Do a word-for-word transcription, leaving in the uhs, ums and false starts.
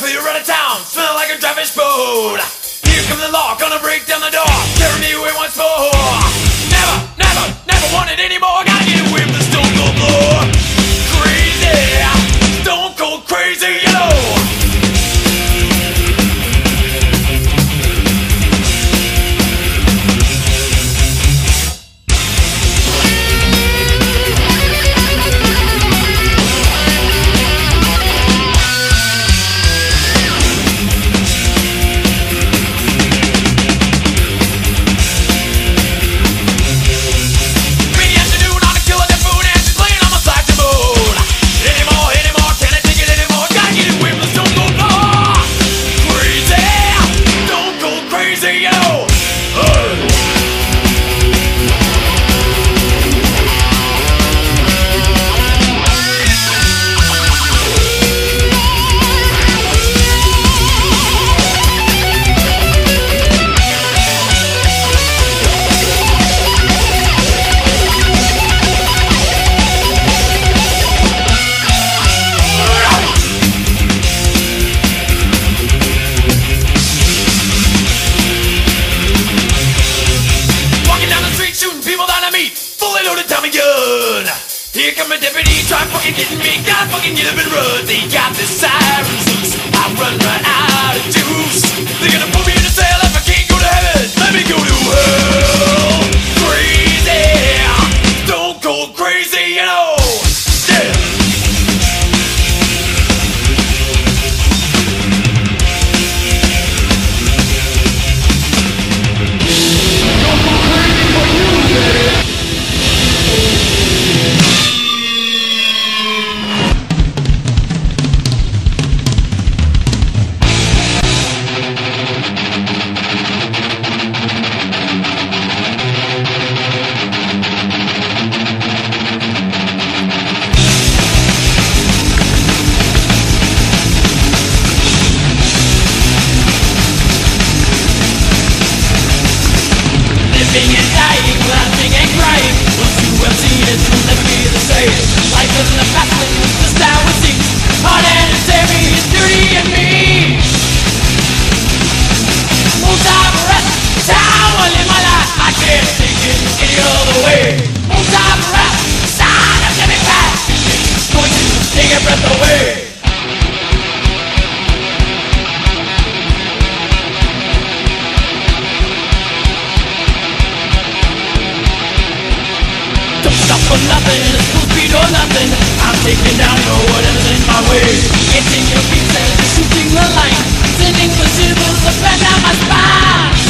clear out of town, smell like a traffic boat. Here come the law, gonna break down the door, carry me away once more. Never, never, never want it anymore. Gotta get away from the stone cold floor. Crazy, stone cold crazy, you know. Here come a deputy, try fucking getting me. God fucking get up and run. They got the sirens loose. I run right out of juice. They're gonna put me in a cell if I can't go to heaven. Let me go to hell. Crazy, stone cold crazy, you know. Yeah. Living and dying, laughing and crying. Once you have seen it, you'll never be the same. Life isn't a fast thing, it's just how it seems. Hard and it's heavy, it's dirty and mean. Won't stop rest, it's how I live my life. I can't take it any other way. Won't stop rest, sign of living fast. It's going to take your breath away. For nothing, it's full speed or nothing. I'm taking down your whatever's in my way. Getting your beats as you're shooting the line. Sending the shivers up and down my spine.